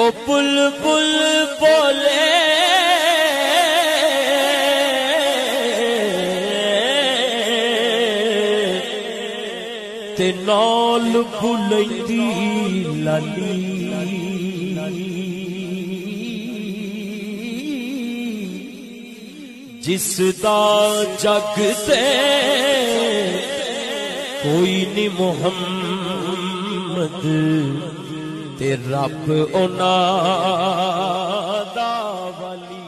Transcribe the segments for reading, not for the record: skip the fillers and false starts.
बुलबुल बोले ते नाल बुलंदी लाली जिसदा जग ते कोई नहीं मुहम्मद ते रब ओना दा वली।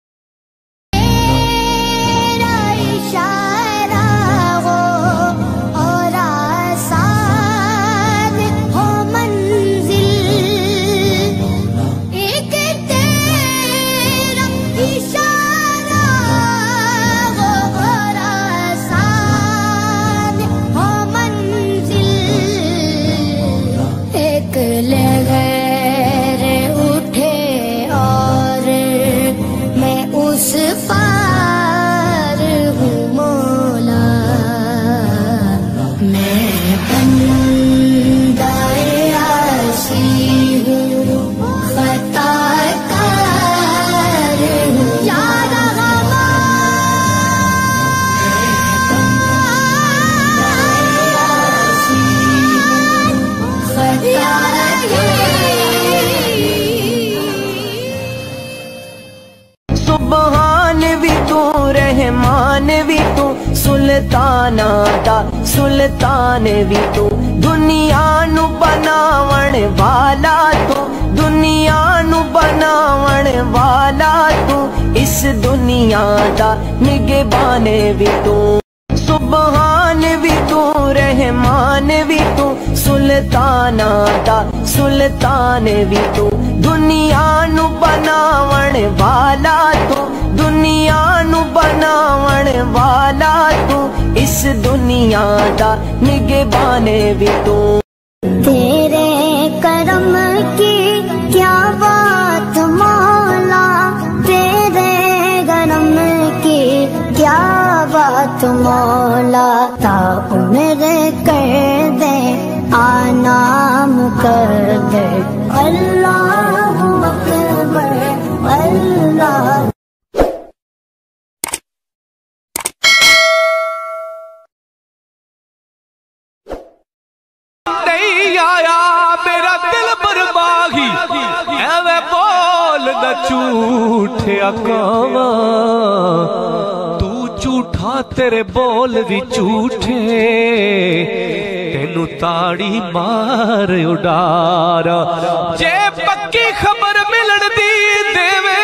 सुबहान भी तू रहमान भी तू सुल्ताना दा सुल्तान भी तू दुनिया नु बनावण वाला तू दुनिया नु बनावण वाला तू इस दुनिया दा निगहबान भी तू सुबहान भी तू रहमान भी तू सुल्ताना दा सुल्तान भी तू दुनिया नु बनावण वाला तू दुनिया नु बनावण वाला तू इस दुनिया दा निगहबान भी तू। तेरे करम की क्या बात मौला तेरे करम की क्या बात मौला ता उम्र कर दे आनाम कर दे अल्लाह अकबर अल्लाह। नहीं आया मेरा दिल बरबागी एवे बोल न झूठे अकावा तू झूठा तेरे बोल भी झूठे तेनू ताड़ी मार उडारा जे पक्की खबर मिलन दी देवे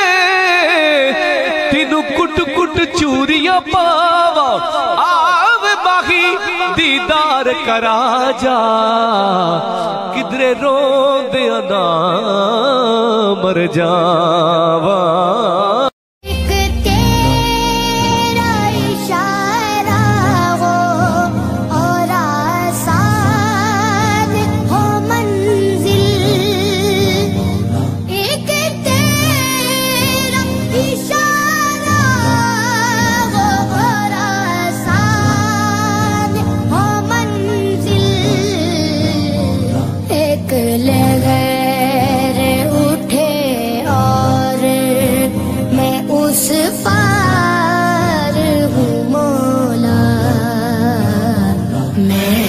तेनू कुट कुट चूरियां पावा आवे बागी दीदार करा जा किधरे रोंदे ना मर जावा। मैं